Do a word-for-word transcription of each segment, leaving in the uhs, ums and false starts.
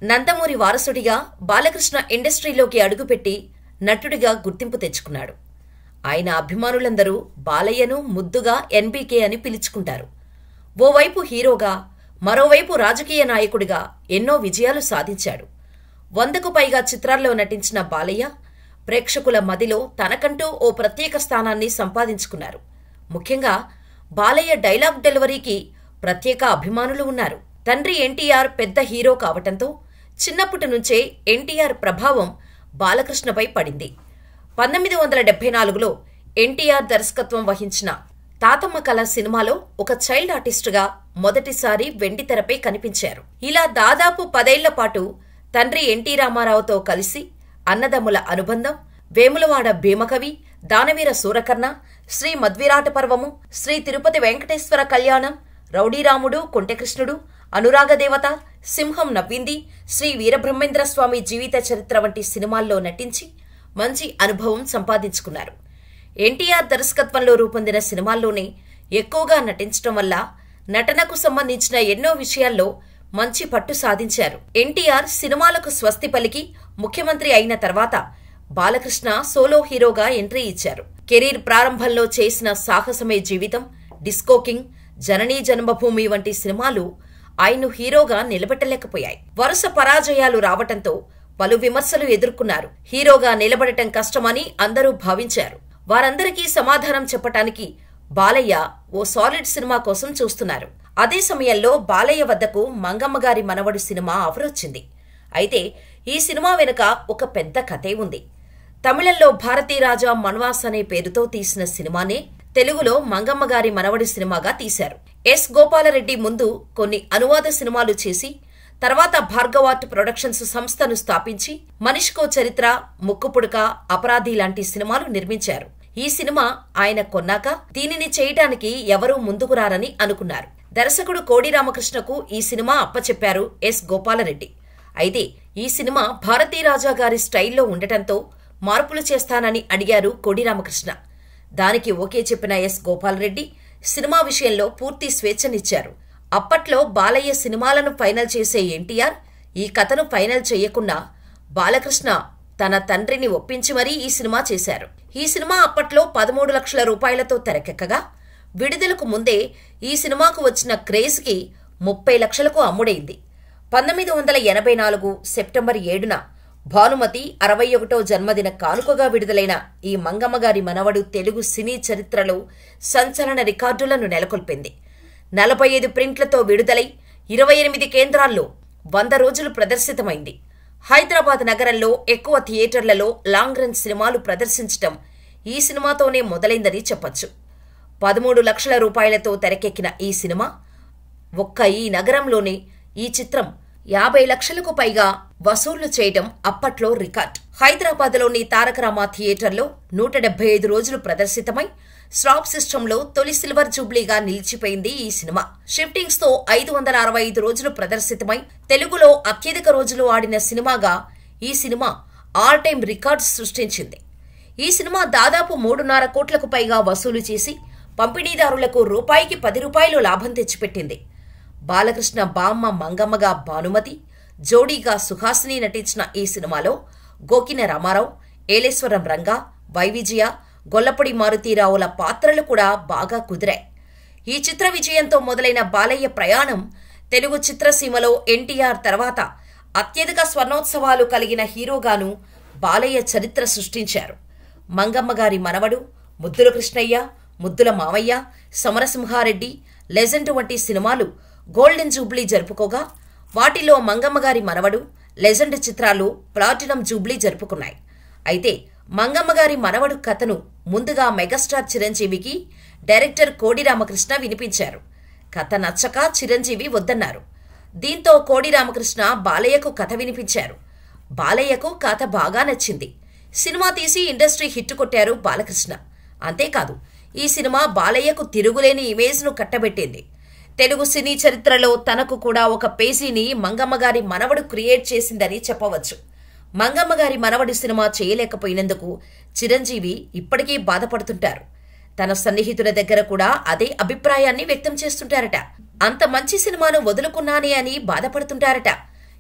నందమూరి వారసుడిగా బాలకృష్ణ ఇండస్ట్రీలోకి అడుగుపెట్టి నటుడిగా గుర్తింపు తెచ్చుకున్నాడు. ఆయన అభిమానులందరూ బాలయ్యను ముద్దుగా ఎన్బీకే అని పిలుచుకుంటారు. ఓవైపు హీరోగా, మరోవైపు రాజకీయ నాయకుడిగా ఎన్నో విజయాలు సాధించాడు. వందకు పైగా చిత్రాల్లో నటించిన బాలయ్య ప్రేక్షకుల మదిలో తనకంటూ ఓ ప్రత్యేక స్థానాన్ని సంపాదించుకున్నారు. ముఖ్యంగా బాలయ్య డైలాగ్ డెలివరీకి ప్రత్యేక అభిమానులు ఉన్నారు. తండ్రి ఎన్టీఆర్ పెద్ద హీరో కావటంతో చిన్నప్పటి నుంచే ఎన్టీఆర్ ప్రభావం బాలకృష్ణపై పడింది. పంతొమ్మిది వందల డెబ్బై నాలుగులో ఎన్టీఆర్ దర్శకత్వం వహించిన తాతమ్మ కళ సినిమాలో ఒక చైల్డ్ ఆర్టిస్టుగా మొదటిసారి వెండితెరపై కనిపించారు. ఇలా దాదాపు పదేళ్ల పాటు తండ్రి ఎన్టీ రామారావుతో కలిసి అన్నదమ్ముల అనుబంధం, వేములవాడ భీమకవి, దానవీర సూరకర్ణ, శ్రీ మధ్విరాట పర్వము, శ్రీ తిరుపతి వెంకటేశ్వర కళ్యాణం, రౌడీరాముడు, కొంటెకృష్ణుడు, అనురాగదేవత, సింహం నవ్వింది, శ్రీ వీరబ్రహ్మేంద్ర స్వామి జీవిత చరిత్ర వంటి సినిమాల్లో నటించి మంచి అనుభవం సంపాదించుకున్నారు. ఎన్టీఆర్ దర్శకత్వంలో రూపొందిన సినిమాల్లోనే ఎక్కువగా నటించడం వల్ల నటనకు సంబంధించిన ఎన్నో విషయాల్లో మంచి పట్టు సాధించారు. ఎన్టీఆర్ సినిమాలకు స్వస్తి పలికి ముఖ్యమంత్రి అయిన తర్వాత బాలకృష్ణ సోలో హీరోగా ఎంట్రీ ఇచ్చారు. కెరీర్ ప్రారంభంలో చేసిన సాహసమే జీవితం, డిస్కో కింగ్, జననీ జన్మభూమి వంటి సినిమాలు ఆయన్ను హీరోగా నిలబెట్టలేకపోయాయి. వరుస పరాజయాలు రావటంతో పలు విమర్శలు ఎదుర్కొన్నారు. హీరోగా నిలబడటం కష్టమని అందరూ భావించారు. వారందరికీ సమాధానం చెప్పటానికి బాలయ్య ఓ సాలిడ్ సినిమా కోసం చూస్తున్నారు. అదే సమయంలో బాలయ్య వద్దకు మంగమ్మగారి మనవడు సినిమా ఆఫర్ వచ్చింది. అయితే ఈ సినిమా వెనుక ఒక పెద్ద కథే ఉంది. తమిళంలో భారతీరాజా మన్వాస్ అనే పేరుతో తీసిన సినిమానే తెలుగులో మంగమ్మగారి మనవడి సినిమాగా తీశారు. ఎస్ గోపాలరెడ్డి ముందు కొన్ని అనువాద సినిమాలు చేసి తర్వాత భార్గవార్ట్ ప్రొడక్షన్స్ సంస్థను స్థాపించి మనిషికో చరిత్ర, ముక్కుపుడక, అపరాధి లాంటి సినిమాలు నిర్మించారు. ఈ సినిమా ఆయన కొన్నాక దీనిని చేయటానికి ఎవరూ ముందుకు రారని అనుకున్నారు. దర్శకుడు కోడి రామకృష్ణకు ఈ సినిమా అప్పచెప్పారు ఎస్ గోపాలరెడ్డి. అయితే ఈ సినిమా భారతీరాజా గారి స్టైల్లో ఉండటంతో మార్పులు చేస్తానని అడిగారు కోడి రామకృష్ణ. దానికి ఓకే చెప్పిన ఎస్ గోపాలరెడ్డి సినిమా విషయంలో పూర్తి స్వేచ్ఛనిచ్చారు. అప్పట్లో బాలయ్య సినిమాలను ఫైనల్ చేసే ఎన్టీఆర్ ఈ కథను ఫైనల్ చేయకుండా బాలకృష్ణ తన తండ్రిని ఒప్పించి మరీ ఈ సినిమా చేశారు. ఈ సినిమా అప్పట్లో పదమూడు లక్షల రూపాయలతో తెరకెక్కగా విడుదలకు ముందే ఈ సినిమాకు వచ్చిన క్రేజ్కి ముప్పై లక్షలకు అమ్ముడైంది. పంతొమ్మిది వందల ఎనభై నాలుగు సెప్టెంబర్ ఏడున భానుమతి అరవై ఒకటో జన్మదిన కానుకగా విడుదలైన ఈ మంగమ్మగారి మనవడు తెలుగు సినీ చరిత్రలో సంచలన రికార్డులను నెలకొల్పింది. నలభై ఐదు ప్రింట్లతో విడుదలై ఇరవై ఎనిమిది కేంద్రాల్లో వంద రోజులు ప్రదర్శితమైంది. హైదరాబాద్ నగరంలో ఎక్కువ థియేటర్లలో లాంగ్ రన్ సినిమాలు ప్రదర్శించటం ఈ సినిమాతోనే మొదలైందని చెప్పొచ్చు. పదమూడు లక్షల రూపాయలతో తెరకెక్కిన ఈ సినిమా ఒక్క ఈ నగరంలోనే ఈ చిత్రం యాభై లక్షలకు పైగా వసూళ్లు చేయడం అప్పట్లో రికార్డ్. హైదరాబాద్లోని తారకరామ థియేటర్లో నూట డెబ్బై ఐదు రోజులు ప్రదర్శితమై స్లాబ్ సిస్టంలో తొలి సిల్వర్ జూబ్లీగా నిలిచిపోయింది ఈ సినిమా. షిఫ్టింగ్స్ తో ఐదు వందల అరవై ఐదు రోజులు ప్రదర్శితమై తెలుగులో అత్యధిక రోజులు ఆడిన సినిమాగా ఈ సినిమా ఆల్ టైమ్ రికార్డు సృష్టించింది. ఈ సినిమా దాదాపు మూడున్నర కోట్లకు పైగా వసూలు చేసి పంపిణీదారులకు రూపాయికి పది రూపాయలు లాభం తెచ్చిపెట్టింది. బాలకృష్ణ బామ్మ మంగమ్మగా భానుమతి, జోడీగా సుహాసిని నటించిన ఈ సినిమాలో గోకిన రామారావు, ఏలేశ్వరం రంగా, వైవిజయ, గొల్లపూడి మారుతీరావుల పాత్రలు కూడా బాగా కుదిరాయి. ఈ చిత్ర విజయంతో మొదలైన బాలయ్య ప్రయాణం తెలుగు చిత్రసీమలో ఎన్టీఆర్ తర్వాత అత్యధిక స్వర్ణోత్సవాలు కలిగిన హీరోగాను బాలయ్య చరిత్ర సృష్టించారు. మంగమ్మగారి మనవడు, ముద్దుల కృష్ణయ్య, ముద్దుల మావయ్య, సమరసింహారెడ్డి, లెజెండ్ వంటి సినిమాలు గోల్డెన్ జూబ్లీ జరుపుకోగా వాటిలో మంగమ్మగారి మనవడు, లెజెండ్ చిత్రాలు ప్లాటినం జూబ్లీ జరుపుకున్నాయి. అయితే మంగమ్మగారి మనవడు కథను ముందుగా మెగాస్టార్ చిరంజీవికి డైరెక్టర్ కోడి రామకృష్ణ వినిపించారు. కథ నచ్చక చిరంజీవి వద్దన్నారు. దీంతో కోడి రామకృష్ణ బాలయ్యకు కథ వినిపించారు. బాలయ్యకు కథ బాగా నచ్చింది. సినిమా తీసి ఇండస్ట్రీ హిట్ కొట్టారు బాలకృష్ణ. అంతేకాదు ఈ సినిమా బాలయ్యకు తిరుగులేని ఇమేజ్ను కట్టబెట్టింది. తెలుగు సినీ చరిత్రలో తనకు కూడా ఒక పేజీని మంగమ్మగారి మనవడు క్రియేట్ చేసిందని చెప్పవచ్చు. మంగమ్మగారి మనవడి సినిమా చేయలేకపోయినందుకు చిరంజీవి ఇప్పటికీ బాధపడుతుంటారు. తన సన్నిహితుల దగ్గర కూడా అదే అభిప్రాయాన్ని వ్యక్తం చేస్తుంటారట. అంత మంచి సినిమాను వదులుకున్నానే అని బాధపడుతుంటారట.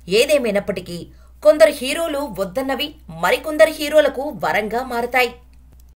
ఏదేమైనప్పటికీ కొందరు హీరోలు వద్దన్నవి మరికొందరు హీరోలకు వరంగా మారతాయి.